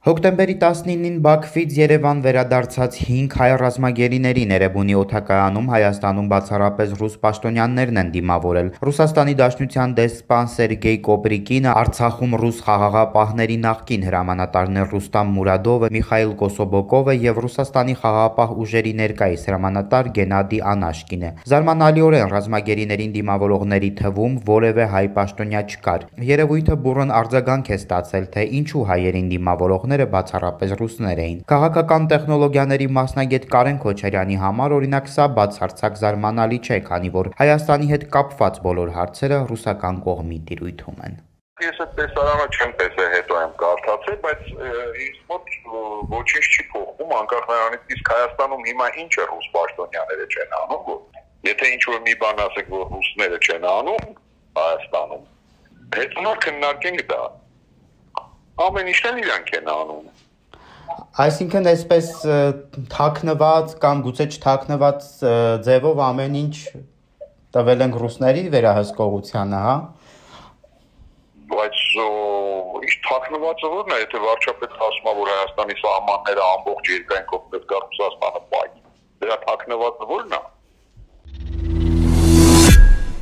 Հոկտեմբերի 19-ին Բաքվից Երևան վերադարձած 5 հայ ռազմագերիների Էրեբունի օդակայանում Հայաստանում բացառապես ռուս պաշտոնյաներն են դիմավորել։ Ռուսաստանի Դաշնության դեսպան Սերգեյ Կոպրիկինը, Արցախում ռուս խաղաղապահների նախկին հրամանատարներ Ռուստամ Մուրադովը, Միխայիլ Կոսոբոկովը եւ Ռուսաստանի խաղաղապահ ուժերի ներկայիս հրամանատար Գենադի Անաշկինը։ Զարմանալիորեն ռազմագերիներին դիմավորողների թվում որևէ հայ պաշտոնյա չկար։ Երևույթը բուռն արձագանք է ստացել, թե ինչու հայերին դիմավորողները բացառապես ռուսներ էին։ Քաղաքական տեխնոլոգիաների մասնագետ Կարեն Քոչարյանի համար օրինակ սա բացարձակ զարմանալի չէ, քանի որ Հայաստանի հետ կապված բոլոր հարցերը ռուսական կողմի տիրույթում են։ Ես այդ տեսարանը չեմ տեսել, հետո եմ կարդացել, բայց ինձ մոտ ոչինչ չի փոխվում, անկախ նրանից, իսկ Հայաստանում հիմա ինչ է ռուս պաշտոնյաները չեն անում, եթե ինչ-որ մի բան ասեք, որ ռուսները չեն անում Հայաստանում, հետո նա քննարկենք դա։ Ամեն ինչն իրանք են անում։ Այսինքն այսպես թաքնված կամ գուցե չթաքնված ձևով ամեն ինչ տվել ենք ռուսների վերահսկողությանը, հա։ Բայց ինչ թաքնվածը ո՞րն է, եթե վարչապետը ասում է, որ Հայաստանի սահմանները ամբողջ երկայնքով պետք է Ռուսաստանը պահի։ Դրա թաքնվածը ո՞րն է։